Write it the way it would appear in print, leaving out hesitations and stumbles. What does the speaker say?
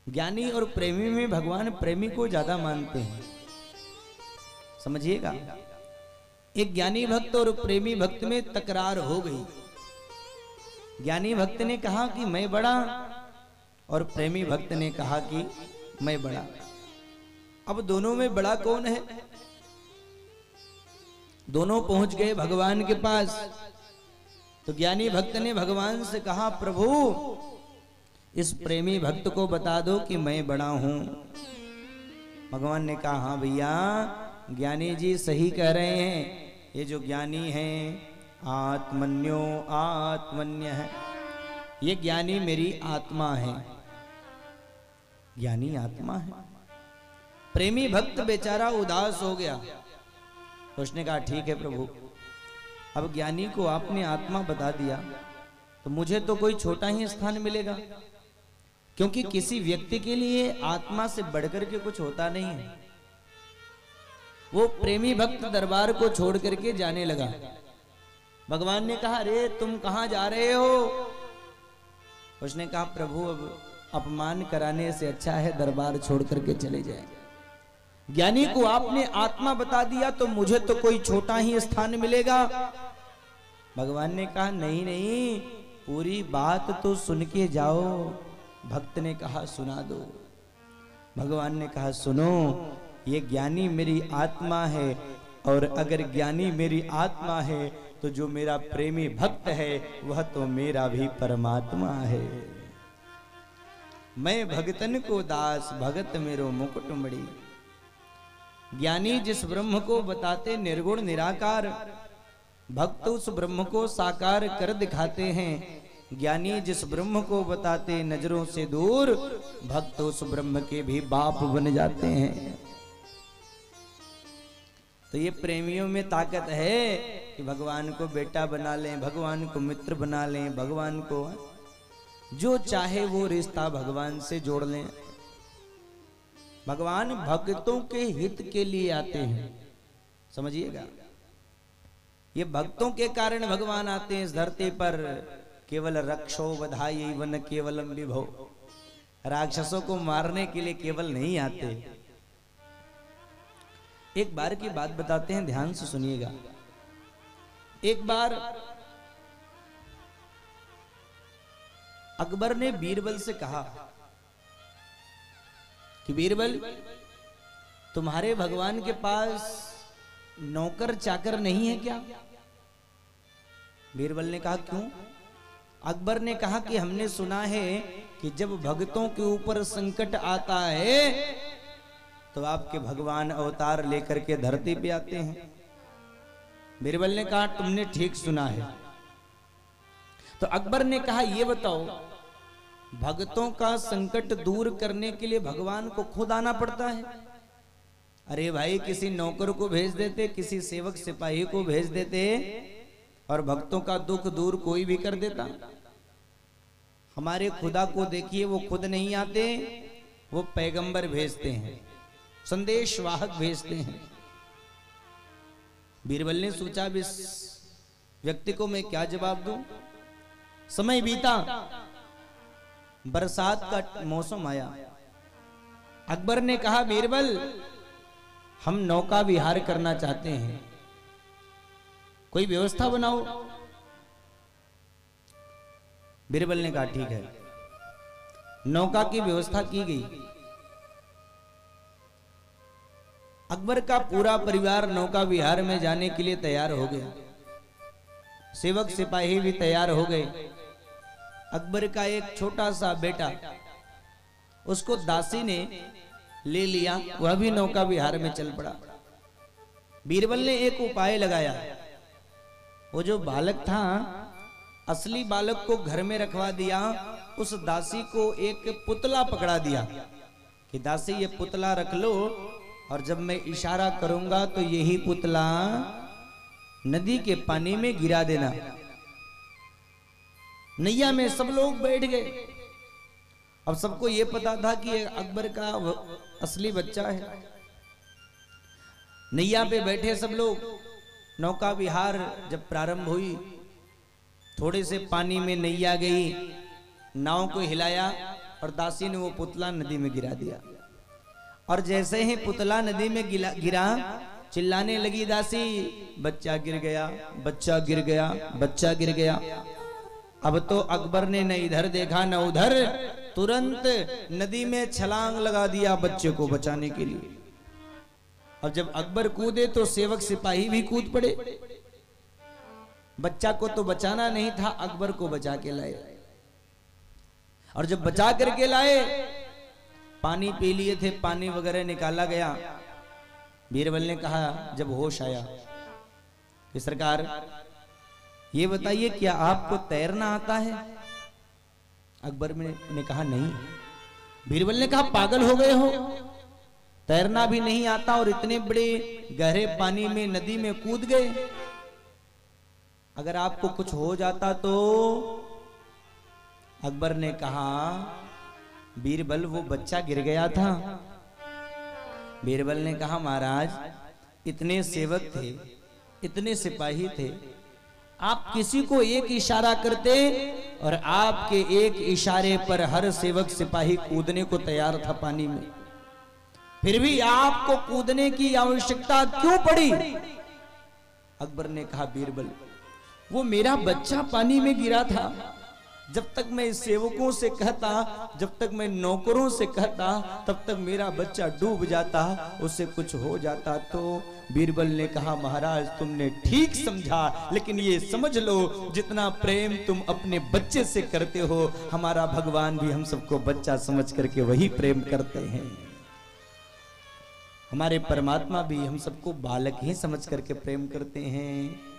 ज्ञानी और प्रेमी में भगवान प्रेमी को ज्यादा मानते हैं, समझिएगा। एक ज्ञानी भक्त और प्रेमी भक्त में तकरार हो गई। ज्ञानी भक्त ने कहा कि मैं बड़ा, और प्रेमी भक्त ने कहा कि मैं बड़ा। अब दोनों में बड़ा कौन है? दोनों पहुंच गए भगवान के पास। तो ज्ञानी भक्त ने भगवान से कहा, प्रभु इस प्रेमी भक्त को बता दो कि मैं बड़ा हूं। भगवान ने कहा, हाँ भैया, ज्ञानी जी सही कह रहे हैं। ये जो ज्ञानी हैं आत्मन्यो आत्मन्य है, ये ज्ञानी मेरी आत्मा है, ज्ञानी आत्मा है। प्रेमी भक्त बेचारा उदास हो गया। उसने कहा, ठीक है प्रभु, अब ज्ञानी को आपने आत्मा बता दिया तो मुझे तो कोई छोटा ही स्थान मिलेगा, क्योंकि किसी व्यक्ति के लिए आत्मा से बढ़कर के कुछ होता नहीं है। वो प्रेमी भक्त दरबार को छोड़ करके जाने लगा। भगवान ने कहा, अरे तुम कहां जा रहे हो? उसने कहा, प्रभु अब अपमान कराने से अच्छा है दरबार छोड़ करके चले जाए। ज्ञानी को आपने आत्मा बता दिया तो मुझे तो कोई छोटा ही स्थान मिलेगा। भगवान ने कहा, नहीं नहीं, पूरी बात तो सुन के जाओ। भक्त ने कहा, सुना दो। भगवान ने कहा, सुनो, ये ज्ञानी मेरी आत्मा है, और अगर ज्ञानी मेरी आत्मा है तो जो मेरा प्रेमी भक्त है वह तो मेरा भी परमात्मा है। मैं भगतन को दास, भगत मेरो मुकुट मणि। ज्ञानी जिस ब्रह्म को बताते निर्गुण निराकार, भक्त उस ब्रह्म को साकार कर दिखाते हैं। ज्ञानी जिस ब्रह्म को बताते नजरों से दूर, भक्त उस ब्रह्म के भी बाप बन जाते हैं। तो ये प्रेमियों में ताकत है कि भगवान को बेटा बना लें, भगवान को मित्र बना लें, भगवान को जो चाहे वो रिश्ता भगवान से जोड़ लें। भगवान भक्तों के हित के लिए आते हैं, समझिएगा। ये भक्तों के कारण भगवान आते हैं इस धरती पर। केवल रक्षो बधाई वन केवलम विभो, राक्षसों को मारने के लिए केवल नहीं आते। एक बार की बात बताते हैं, ध्यान से सुनिएगा। एक बार अकबर ने बीरबल से कहा कि बीरबल, तुम्हारे भगवान के पास नौकर चाकर नहीं है क्या? बीरबल ने कहा, क्यों? अकबर ने कहा कि हमने सुना है कि जब भक्तों के ऊपर संकट आता है तो आपके भगवान अवतार लेकर के धरती पे आते हैं। बीरबल ने कहा, तुमने ठीक सुना है। तो अकबर ने कहा, ये बताओ, भक्तों का संकट दूर करने के लिए भगवान को खुद आना पड़ता है? अरे भाई, किसी नौकर को भेज देते, किसी सेवक सिपाही को भेज देते और भक्तों का दुख दूर कोई भी कर देता। हमारे खुदा को देखिए, वो खुद नहीं आते, वो पैगंबर भेजते हैं, संदेश वाहक भेजते हैं। बीरबल ने सोचा, अब इस व्यक्ति को मैं क्या जवाब दूं? समय बीता, बरसात का मौसम आया। अकबर ने कहा, बीरबल, हम नौका विहार करना चाहते हैं, कोई व्यवस्था बनाओ। बीरबल ने कहा, ठीक है। नौका की व्यवस्था की गई। अकबर का पूरा परिवार नौका विहार में जाने के लिए तैयार हो गया। सेवक सिपाही भी तैयार हो गए। अकबर का एक छोटा सा बेटा, उसको दासी ने ले लिया, वह भी नौका विहार में चल पड़ा। बीरबल ने एक उपाय लगाया। वो जो बालक था, असली बालक को घर में रखवा दिया, उस दासी को एक पुतला पकड़ा दिया कि दासी, ये पुतला रख लो, और जब मैं इशारा करूंगा तो यही पुतला नदी के पानी में गिरा देना। नैया में सब लोग बैठ गए। अब सबको ये पता था कि अकबर का असली बच्चा है। नैया पे बैठे सब लोग। नौका विहार जब प्रारंभ हुई, थोड़े से पानी में नैया गई, नाव को हिलाया, और दासी ने वो पुतला नदी में गिरा दिया। और जैसे ही पुतला नदी में गिरा, चिल्लाने लगी दासी, बच्चा गिर गया, बच्चा गिर गया, बच्चा गिर गया। अब तो अकबर ने न इधर देखा न उधर, तुरंत नदी में छलांग लगा दिया बच्चे को बचाने के लिए। और जब अकबर कूदे तो सेवक सिपाही भी कूद पड़े। बच्चा को तो बचाना नहीं था, अकबर को बचा के लाए। और जब बचा करके लाए, पानी पी लिए थे, पानी वगैरह निकाला गया। बीरबल ने कहा जब होश आया कि सरकार ये बताइए क्या आपको तैरना आता है? अकबर ने कहा नहीं। बीरबल ने कहा पागल हो गए हो, तैरना भी नहीं आता और इतने बड़े गहरे पानी में नदी में कूद गए। अगर आपको कुछ हो जाता तो? अकबर ने कहा बीरबल वो बच्चा गिर गया था। बीरबल ने कहा महाराज इतने सेवक थे, इतने सिपाही थे, आप किसी को एक इशारा करते और आपके एक इशारे पर हर सेवक सिपाही कूदने को तैयार था पानी में, फिर भी आपको कूदने की आवश्यकता क्यों पड़ी? अकबर ने कहा बीरबल वो मेरा बच्चा पानी में गिरा था, जब तक मैं सेवकों से कहता, जब तक मैं नौकरों से कहता, तब तक मेरा बच्चा डूब जाता, उससे कुछ हो जाता। तो बीरबल ने कहा महाराज तुमने ठीक समझा, लेकिन ये समझ लो जितना प्रेम तुम अपने बच्चे से करते हो, हमारा भगवान भी हम सबको बच्चा समझ करके वही प्रेम करते हैं। हमारे परमात्मा भी हम सबको बालक ही समझ करके प्रेम करते हैं।